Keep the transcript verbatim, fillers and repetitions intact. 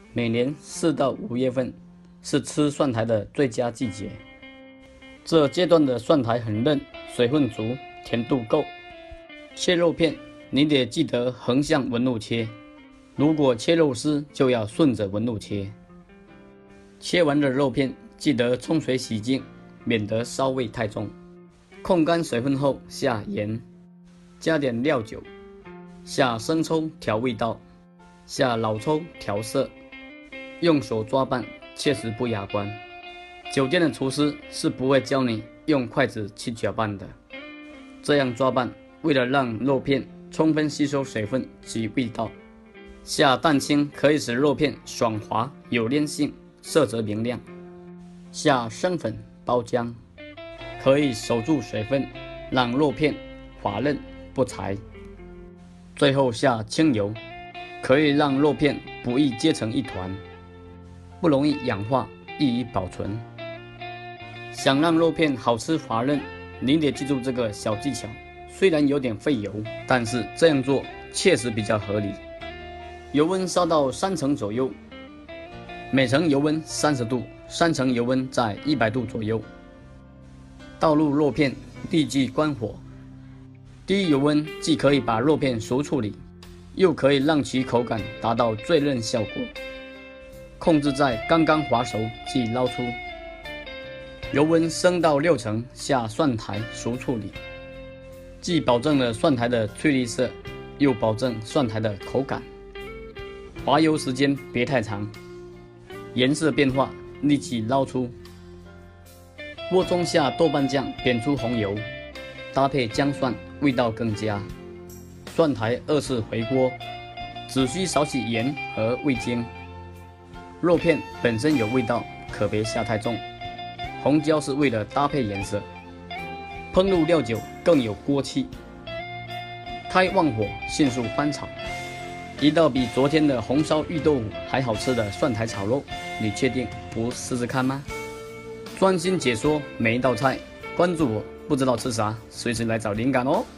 每年四到五月份是吃蒜苔的最佳季节。这阶段的蒜苔很嫩，水分足，甜度够。切肉片你得记得横向纹路切，如果切肉丝就要顺着纹路切。切完的肉片记得冲水洗净，免得骚味太重。控干水分后下盐，加点料酒，下生抽调味道，下老抽调色，用手抓拌，确实不雅观。酒店的厨师是不会教你用筷子去搅拌的。这样抓拌，为了让肉片充分吸收水分及味道，下蛋清可以使肉片爽滑有粘性，色泽明亮。下生粉包浆，可以守住水分，让肉片滑嫩不柴。最后下清油，可以让肉片不易结成一团，不容易氧化，易于保存。想让肉片好吃滑嫩，你得记住这个小技巧。虽然有点费油，但是这样做确实比较合理。油温烧到三成左右，每成油温三十度，三成油温在一百度左右。倒入肉片，立即关火。低油温既可以把肉片熟处理，又可以让其口感达到最嫩效果。控制在刚刚滑熟即捞出。油温升到六成，下蒜苔熟处理，既保证了蒜苔的翠绿色，又保证蒜苔的口感。滑油时间别太长，颜色变化立即捞出。锅中下豆瓣酱，煸出红油，搭配姜蒜，味道更佳。蒜苔二次回锅，只需少许盐和味精。肉片本身有味道，可别下太重。红椒是为了搭配颜色，烹入料酒更有锅气。开旺火，迅速翻炒。一道比昨天的红烧玉豆腐还好吃的蒜苔炒肉，你确定不试试看吗？专心解说每一道菜，关注我，不知道吃啥，随时来找灵感哦。